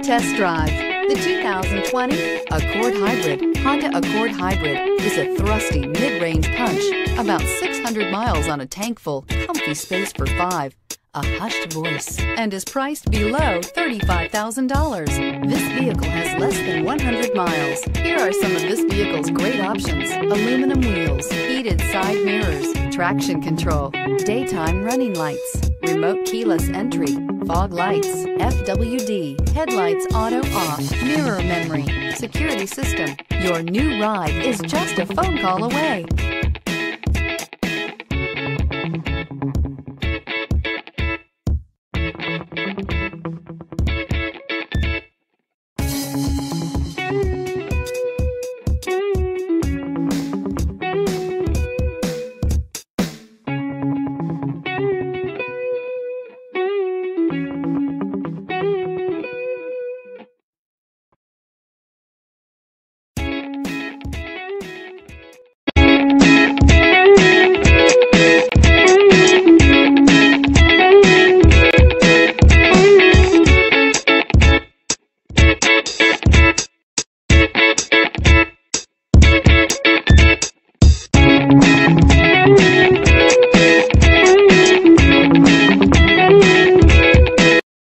test drive the 2020 Accord Hybrid. Honda Accord Hybrid is a thrusty mid-range punch, about 600 miles on a tank full, comfy space for 5, a hushed voice, and is priced below $35,000. This vehicle has less than 100 miles. Here are some of this vehicle's great options: aluminum wheels, heated side mirrors, traction control, daytime running lights, remote keyless entry, fog lights, FWD, headlights auto off, mirror memory, security system. Your new ride is just a phone call away.